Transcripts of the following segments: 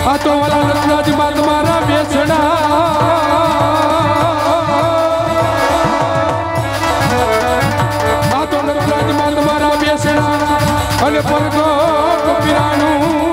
आ तो वाला नटराज मां तुम्हारा बेचना आ तो नटराज मां तुम्हारा बेचना अने परगो पिराणू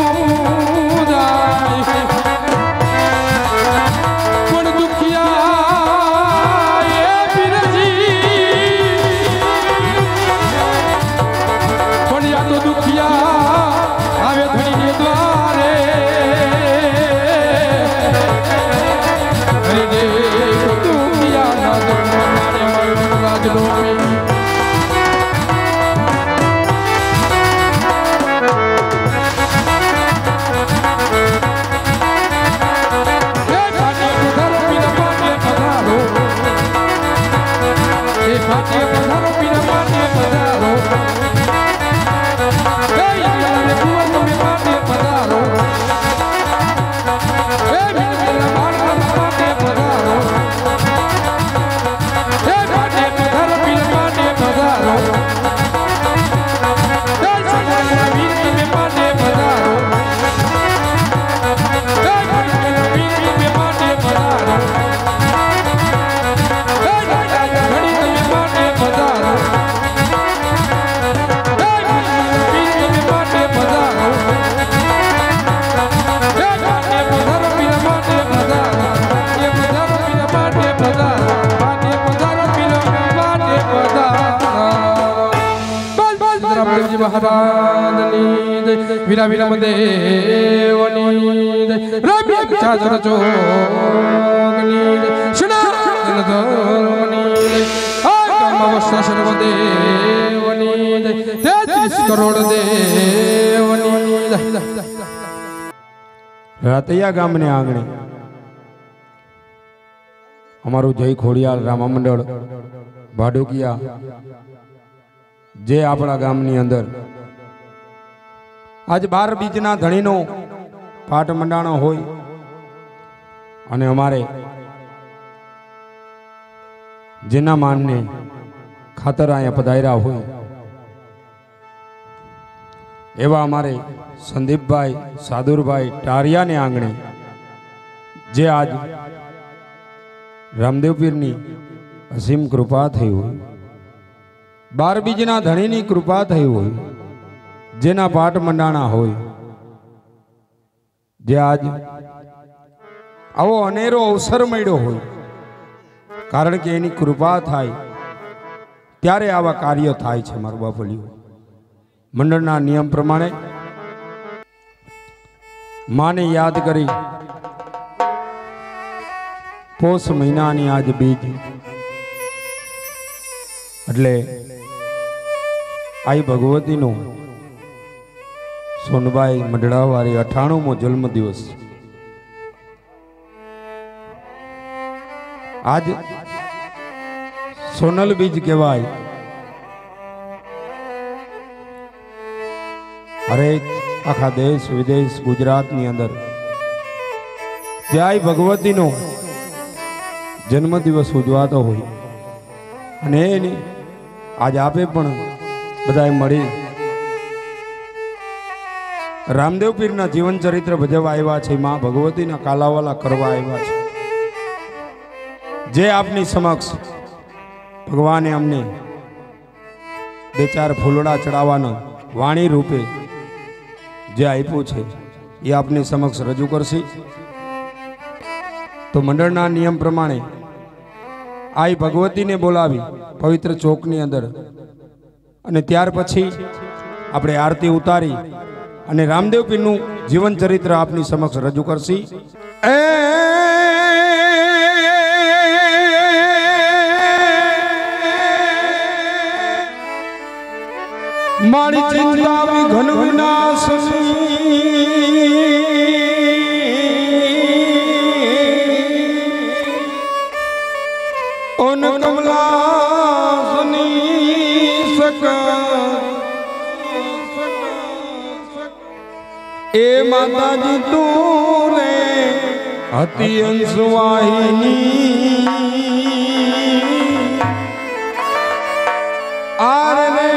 वीरा वीरा देवनी रवि चादर चोगनी सुना धर्मनी अवस्था सर्वदेवनी 33 करोड़ देवनी रातिया गाम ने आंगणे अमारू जय खोड़ियाल रामा मंडल भाडुकिया जे आपड़ा गामनी अंदर आज 12 बीजना धणीनो पाठ मंडाणो होय अने अमारे जेना मानने खातर आया पधार्या होय एवा अमारे संदीप भाई सादुर भाई टारिया ने आंगणे जे आज रामदेव पीरनी असीम कृपा थई होय 12 बीजना धणीनी कृपा थई होय जेना पाठ मंडाणा होय जे आज आवो अनेरो अवसर मळ्यो होय कारण के एनी कृपा थाय त्यारे आवा कार्य थाय छे मारो बापलियो मंडळना नियम प्रमाणे माने याद करी पोष महीनानी आज बीज એટલે आई भगवती नो सोनबाई मंडळावारी 98मो जन्म दिवस आज सोनल बीज कहवाय अरे आखा देश विदेश गुजरात नी अंदर त्याय भगवती नो जन्म दिवस उजवातो होय अने आज आपे पण बधाए मळी रामदेव पीरना जीवन चरित्र भजवा आव्या छे मां भगवतीना कालावाला करवा आव्या छे जे आपनी समक्ष भगवाने अमने बे चार फूलड़ा चढ़ावानो वाणी रूपे जे आप्युं छे ए आपनी समक्ष रजू करशी तो मंडळना नियम प्रमाणे आई भगवती ने बोलावी पवित्र चौकनी अंदर अने त्यार पछी आपणे आरती उतारी अने रामदेव पीरनु जीवन चरित्र आपनी समक्ष रजू करशी। मारी चिंता विघन विनाशनी ओन कमला सुनी सका ए माता जी तू रे अति अंशवाहिनी आर रे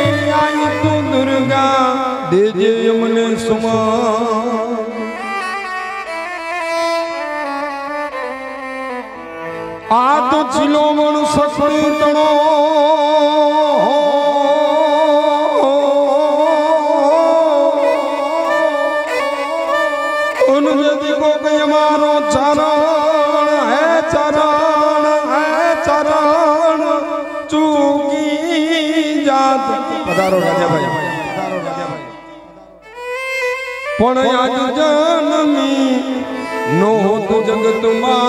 आई तू दुर्गा देजे यमने सुमा तो चिलो मन सकती तणो उन यदि को के हमारो चरण है चरण चूकी जात पधारो राजा भाई पण आज जन्मी नो तो जगत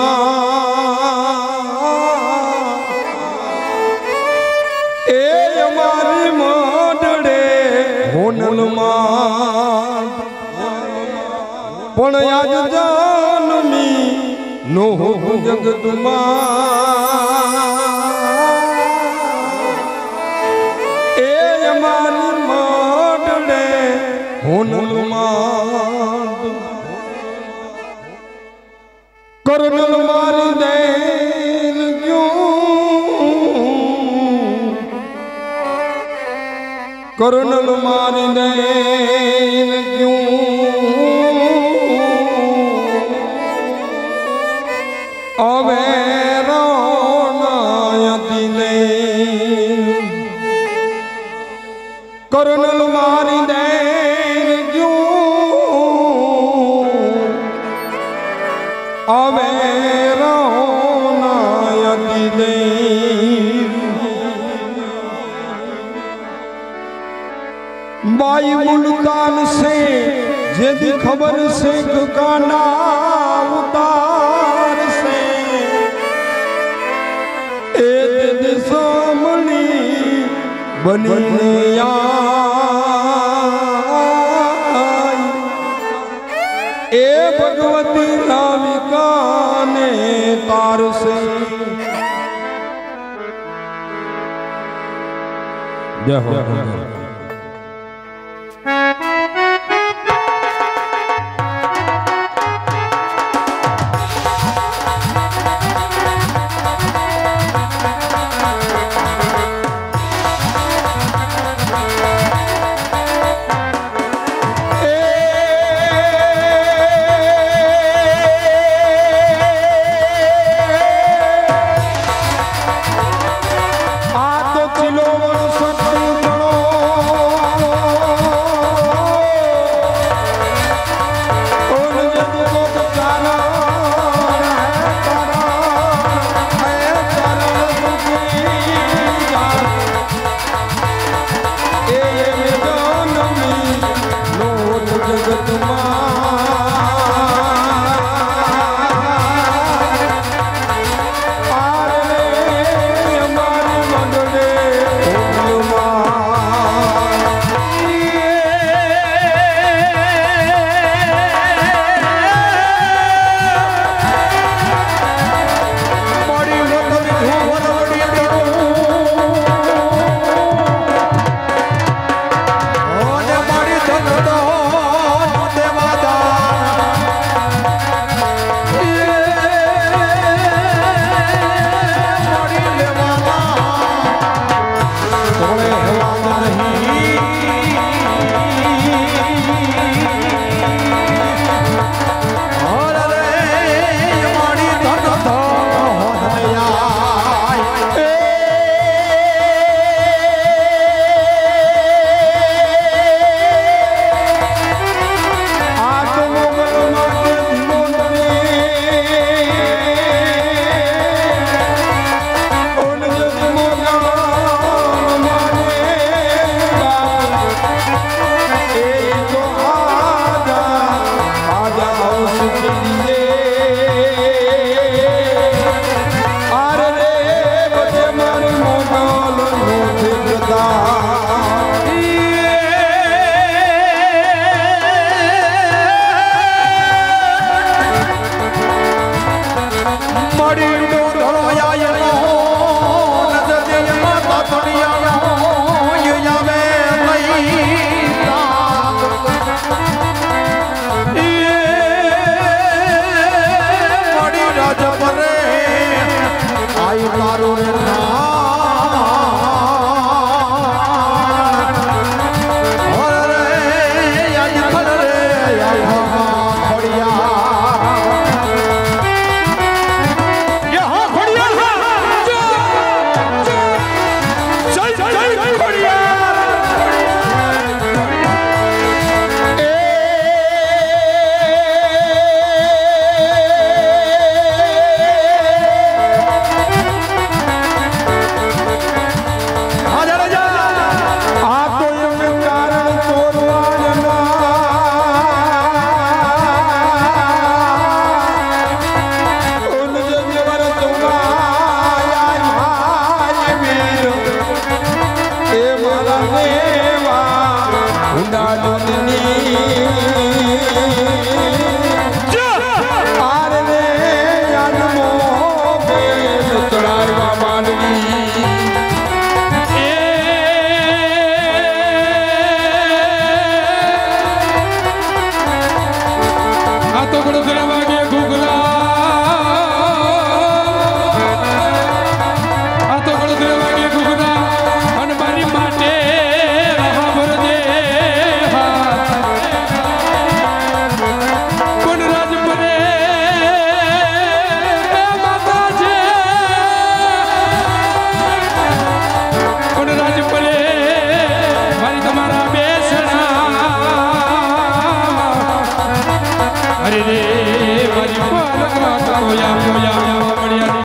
ए हमारी मोडड़े होनल पण आज जन्मी नो तो जगत ए हमारी मोडड़े होनल करनल मारी देन क्यों करनल मारी देन क्यों अवेरो नायति ले करनल मारी देन क्यों अवेरो नायति दे बाई मुल्तान से यदि खबर से काना उतार से एक दिशामणि बनी ए भगवती राविका ने तार से जय हो